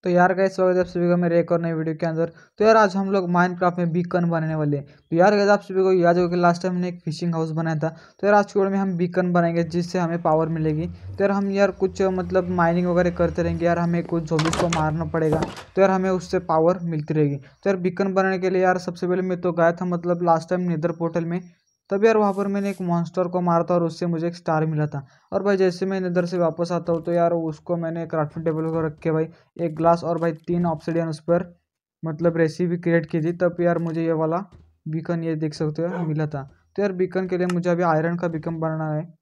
तो यार गाइस, स्वागत है आप सभी का मेरे एक और नई वीडियो के अंदर। तो यार आज हम लोग माइनक्राफ्ट में बीकन बनाने वाले हैं। तो यार गाइस, आप सभी को याद होगा कि लास्ट टाइम हमने एक फिशिंग हाउस बनाया था। तो यार आज के वीडियो में हम बीकन बनाएंगे जिससे हमें पावर मिलेगी। तो यार हम यार कुछ मतलब माइनिंग वगैरह करते रहेंगे यार, हमें कुछ ज़ॉम्बीज़ को मारना पड़ेगा। तो यार हमें उससे पावर मिलती रहेगी। तो यार बीकन बनाने के लिए यार सबसे पहले मैं तो गया था मतलब लास्ट टाइम नेदर पोर्टल में। तब यार वहाँ पर मैंने एक मॉन्स्टर को मारा था और उससे मुझे एक स्टार मिला था। और भाई जैसे मैं इधर से वापस आता हूँ तो यार उसको मैंने क्राफ्टिंग टेबल को रख के भाई एक ग्लास और भाई 3 ऑब्सिडियन उस पर मतलब रेसिपी क्रिएट की थी। तब यार मुझे ये वाला बीकन ये देख सकते हो मिला था। तो यार बीकन के लिए मुझे अभी आयरन का बीकन बनाना है।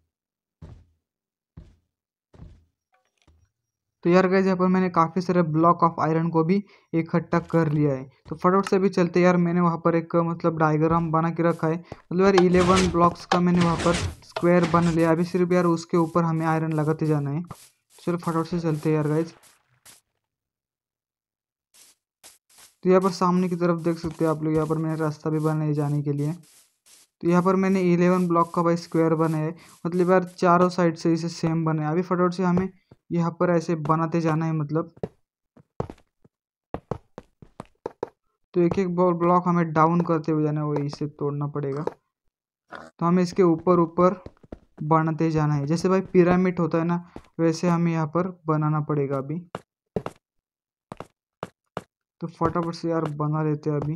तो यार गाइस, यहाँ पर मैंने काफ़ी सारे ब्लॉक ऑफ आयरन को भी इकट्ठा कर लिया है। तो फटाफट से भी चलते यार, मैंने वहाँ पर एक मतलब डायग्राम बना के रखा है। मतलब यार 11 ब्लॉक्स का मैंने वहाँ पर स्क्वायर बना लिया। अभी सिर्फ यार उसके ऊपर हमें आयरन लगाते जाना है। चलो फटाफट से चलते यार गाइस। तो यहाँ पर सामने की तरफ देख सकते हो आप लोग, यहाँ पर मैंने रास्ता भी बनाया जाने के लिए। तो यहाँ पर मैंने 11 ब्लॉक का भाई स्क्वायर बनाया है। मतलब यार चारों साइड से इसे सेम बनाया। अभी फटाफट से हमें यहाँ पर ऐसे बनाते जाना है मतलब। तो एक एक ब्लॉक हमें डाउन करते हुए जाना है, वही इसे तोड़ना पड़ेगा। तो हमें इसके ऊपर ऊपर बनाते जाना है, जैसे भाई पिरामिड होता है ना, वैसे हमें यहाँ पर बनाना पड़ेगा अभी। तो फटाफट से यार बना लेते हैं अभी।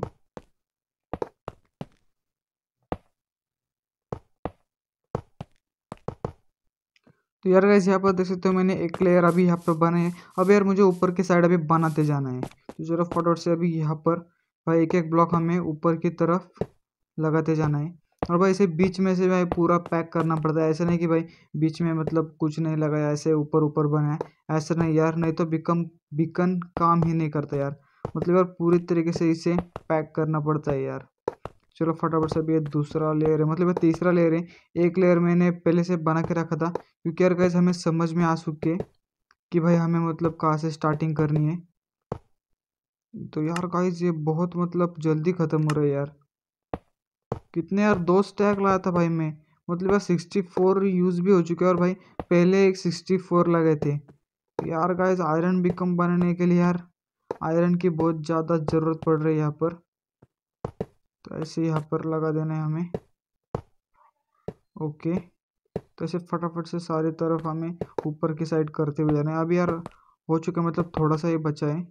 तो यार गाइस, यहाँ पर देख सकते हो मैंने एक लेयर अभी यहाँ पर बनाए है। अब यार मुझे ऊपर की साइड अभी बनाते जाना है। तो जरा फटाफट से अभी यहाँ पर भाई एक एक ब्लॉक हमें ऊपर की तरफ लगाते जाना है। और भाई इसे बीच में से भाई पूरा पैक करना पड़ता है। ऐसा नहीं कि भाई बीच में मतलब कुछ नहीं लगाया, ऐसे ऊपर ऊपर बनाया, ऐसा नहीं यार, नहीं तो बिकन काम ही नहीं करता यार। मतलब यार पूरी तरीके से इसे पैक करना पड़ता है यार। चलो फटाफट से अभी ये दूसरा लेयर है, मतलब ये तीसरा लेयर है। एक लेयर मैंने पहले से बना के रखा था, क्योंकि यार गाइस हमें समझ में आ चुके कि भाई हमें मतलब कहाँ से स्टार्टिंग करनी है। तो यार गाइस ये बहुत मतलब जल्दी ख़त्म हो रहा है यार। कितने यार 2 स्टैक लाया था भाई मैं। मतलब यार 64 यूज़ भी हो चुके हैं, और भाई पहले एक 64 लगे थे। तो यार गाइस आयरन भी कम बनाने के लिए यार आयरन की बहुत ज़्यादा ज़रूरत पड़ रही है यहाँ पर। तो ऐसे यहाँ पर लगा देना है हमें। ओके। तो ऐसे फटाफट से सारी तरफ हमें ऊपर की साइड करते हुए जाना है। अभी यार हो चुका, मतलब थोड़ा सा ही बचा है।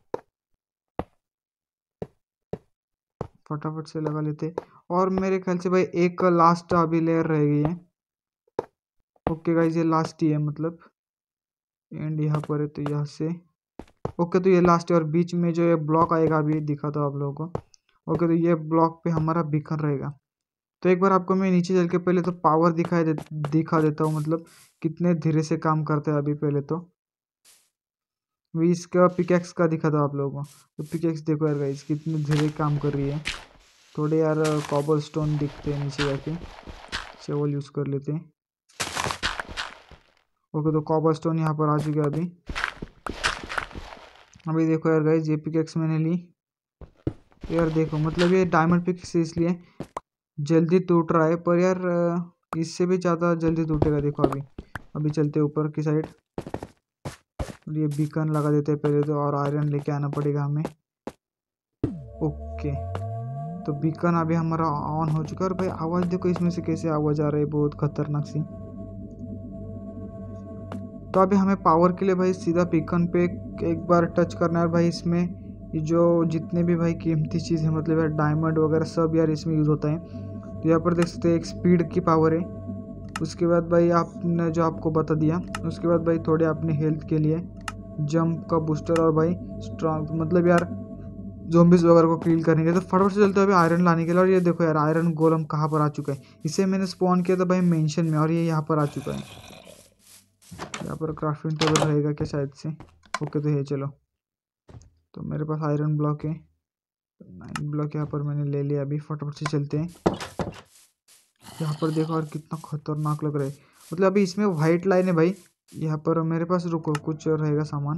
फटाफट से लगा लेते। और मेरे ख्याल से भाई एक लास्ट अभी लेयर रह गई है। ओके गाइस, ये लास्ट ही है मतलब। एंड यहाँ पर है तो यहाँ से ओके। तो ये लास्ट है, और बीच में जो ये ब्लॉक आएगा अभी दिखा था आप लोगों को। ओके, तो ये ब्लॉक पे हमारा बीकन रहेगा। तो एक बार आपको मैं नीचे चल के पहले तो पावर दिखा देता हूँ, मतलब कितने धीरे से काम करते हैं अभी। पहले तो भी इसका पिकेक्स का दिखा था आप लोगों को। तो पिकेक्स देखो यार गाइस कितनी धीरे काम कर रही है। थोड़े यार कॉबल स्टोन दिखते हैं नीचे जाके, चेवल यूज़ कर लेते हैं। ओके, तो कॉबल स्टोन यहाँ पर आ चुके हैं अभी। अभी देखो यार गाइस, ये पिकेक्स मैंने ली। तो यार देखो मतलब ये डायमंड पिकेक्स इसलिए जल्दी टूट रहा है, पर यार इससे भी ज़्यादा जल्दी टूटेगा। देखो अभी अभी चलते ऊपर की साइड। ये बीकन लगा देते हैं पहले तो, और आयरन लेके आना पड़ेगा हमें। ओके, तो बीकन अभी हमारा ऑन हो चुका है। और भाई आवाज़ देखो इसमें से कैसे आवाज़ आ रही है, बहुत खतरनाक सी। तो अभी हमें पावर के लिए भाई सीधा बीकन पे एक बार टच करना है। और भाई इसमें ये जो जितने भी भाई कीमती चीज़ है, मतलब यार डायमंड वगैरह सब यार इसमें यूज़ होता है। तो यहाँ पर देख सकते हैं एक स्पीड की पावर है। उसके बाद भाई आपने जो आपको बता दिया, उसके बाद भाई थोड़े अपने हेल्थ के लिए जंप का बूस्टर, और भाई स्ट्रांग, मतलब यार ज़ॉम्बीज़ वगैरह को किल करने के लिए। तो फटाफट से चलते हैं अभी आयरन लाने के लिए। और ये देखो यार आयरन गोलम कहाँ पर आ चुका है। इसे मैंने स्पॉन किया था भाई मेंशन में, और ये यहाँ पर आ चुका है। यहाँ पर क्राफ्टिंग टेबल रहेगा क्या शायद से। ओके, तो ये चलो। तो मेरे पास आयरन ब्लॉक है, 9 ब्लॉक यहाँ पर मैंने ले लिया। अभी फटाफट से चलते हैं। यहाँ पर देखो और कितना खतरनाक लग रहा है। मतलब अभी इसमें वाइट लाइन है भाई। यहाँ पर मेरे पास रुको कुछ रहेगा सामान।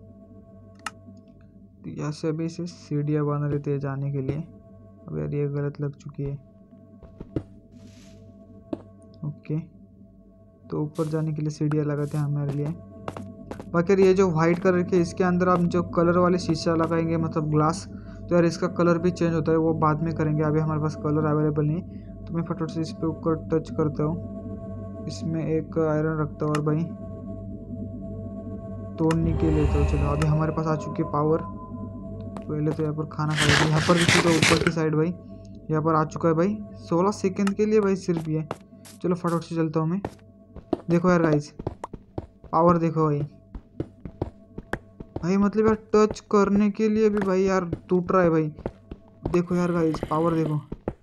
तो यहाँ से अभी इसे सीढ़ियाँ बना लेते हैं जाने के लिए। अब यार ये गलत लग चुकी है। ओके, तो ऊपर जाने के लिए सीढ़ियाँ लगाते हैं हमारे लिए। बाकी यार ये जो वाइट कलर के इसके अंदर हम जो कलर वाले शीशा लगाएंगे मतलब ग्लास, तो यार इसका कलर भी चेंज होता है, वो बाद में करेंगे, अभी हमारे पास कलर अवेलेबल नहीं है। तो मैं फटाफट से इस पे ऊपर टच करता हूँ, इसमें एक आयरन रखता हूँ और भाई तोड़ने के लिए। तो चलो अभी हमारे पास आ चुकी है पावर। पहले तो यहाँ पर खाना खा लेते हैं। यहाँ पर देखिए तो ऊपर की साइड भाई यहाँ पर आ चुका है भाई 16 सेकंड के लिए भाई सिर्फ ये। चलो फटाफट से चलता हूँ मैं। देखो यार गाइस पावर देखो भाई, भाई मतलब यार टच करने के लिए भी भाई यार टूट रहा है भाई। देखो यार गाइस पावर देखो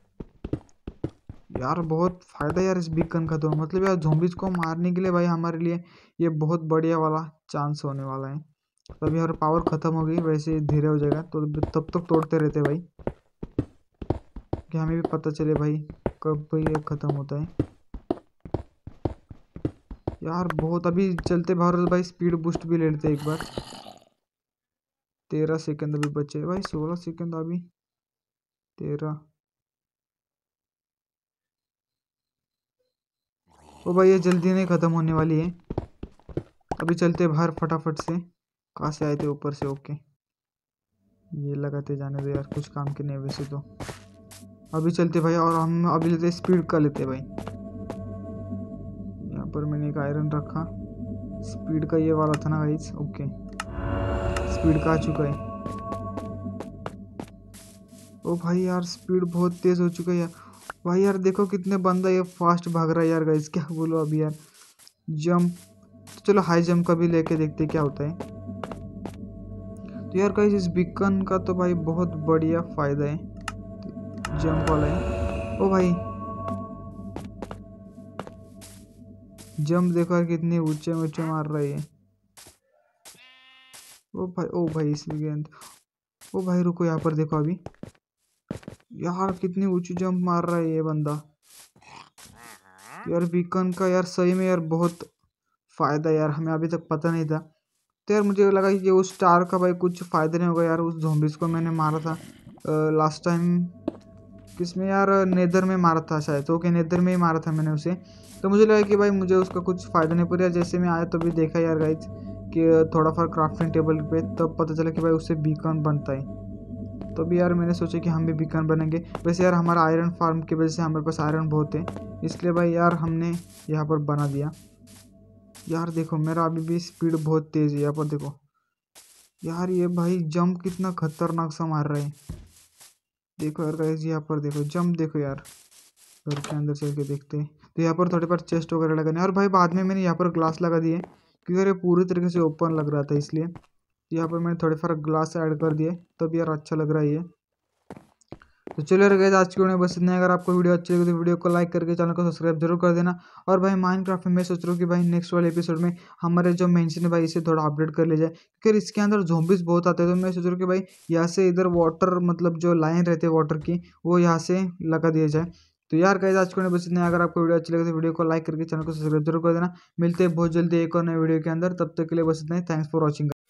यार, बहुत फ़ायदा यार इस बीकन का। तो मतलब यार ज़ॉम्बीज़ को मारने के लिए भाई हमारे लिए ये बहुत बढ़िया वाला चांस होने वाला है। तो अभी यार पावर ख़त्म हो गई, वैसे धीरे हो जाएगा, तो तब तक तोड़ते रहते भाई कि हमें भी पता चले भाई कब भाई ये ख़त्म होता है। यार बहुत अभी चलते बाहर भाई स्पीड बूस्ट भी ले लेते एक बार। 13 सेकंड अभी बचे भाई, 16 सेकंड अभी 13। ओ भाई ये जल्दी नहीं ख़त्म होने वाली है। अभी चलते बाहर फटाफट से। कहाँ से आए थे? ऊपर से। ओके ये लगाते जाने दो यार, कुछ काम के नहीं वैसे तो। अभी चलते भाई और हम अभी लेते स्पीड का लेते भाई। यहाँ पर मैंने एक आयरन रखा, स्पीड का ये वाला था ना गाइस। ओके स्पीड का आ चुका है। ओ भाई यार स्पीड बहुत तेज हो चुका है यार। भाई यार देखो कितने बंदा ये फास्ट भाग रहा है यार गाइस, क्या बोलो अभी यार। जंप तो चलो हाई जंप का भी लेके देखते क्या होता है। तो यार गाइस इस बीकन का तो भाई बहुत बढ़िया फायदा है, जंप वाला है। ओ भाई जंप देखो यार कितनी ऊंचे ऊंचे मार रही है। ओ भाई इसमें गेंद। ओ भाई रुको, यहाँ पर देखो अभी यार कितनी ऊंची जंप मार रहा है ये बंदा। यार बीकन का यार सही में यार बहुत फायदा यार, हमें अभी तक पता नहीं था। तो यार मुझे लगा कि उस स्टार का भाई कुछ फायदा नहीं होगा यार। उस ज़ॉम्बीज़ को मैंने मारा था लास्ट टाइम किसमें यार, नेदर में मारा था शायद। तो ओके नेदर में ही मारा था मैंने उसे। तो मुझे लगा कि भाई मुझे उसका कुछ फ़ायदा नहीं, पर यार जैसे मैं आया तभी देखा यार गाइज कि थोड़ा फर्क क्राफ्टिंग टेबल पे, तब पता चला कि भाई उससे बीकन बनता है। तो भी यार मैंने सोचा कि हम भी बीकन बनेंगे। वैसे यार हमारा आयरन फार्म की वजह से हमारे पास आयरन बहुत है, इसलिए भाई यार हमने यहाँ पर बना दिया। यार देखो मेरा अभी भी स्पीड बहुत तेज़ है। यहाँ पर देखो यार ये भाई जंप कितना खतरनाक सा मार रहा है। देखो यार गाइस यहाँ पर देखो जंप देखो यार। घर के अंदर चल के देखते हैं। तो यहाँ पर थोड़े पर चेस्ट वगैरह लगाने, और भाई बाद में मैंने यहाँ पर ग्लास लगा दिए क्योंकि यार ये पूरी तरीके से ओपन लग रहा था, इसलिए यहाँ पर मैंने थोड़े सारे ग्लास ऐड कर दिए, तब यार अच्छा लग रहा है ये। तो चलो यार गाइस आज की वीडियो में बस इतना। अगर आपको वीडियो अच्छी लगी तो वीडियो को लाइक करके चैनल को सब्सक्राइब जरूर कर देना। और भाई माइनक्राफ्ट में मैं सोच रहा हूँ कि भाई नेक्स्ट वाले एपिसोड में हमारे जो मेंशन है भाई इसे थोड़ा अपडेट कर ले जाए, क्योंकि इसके अंदर ज़ॉम्बीज़ बहुत आते हैं। तो मैं सोच रहा हूँ कि भाई यहाँ से इधर वाटर मतलब जो लाइन रहती है वाटर की वो यहाँ से लगा दिया जाए। तो यार गाइस आज को बस इतना। अगर आपको वीडियो अच्छी लगे तो वीडियो को लाइक करके चैनल को सब्सक्राइब जरूर कर देना। मिलते हैं बहुत जल्दी एक और नए वीडियो के अंदर, तब तक के लिए बस इतना ही। Thanks for watching.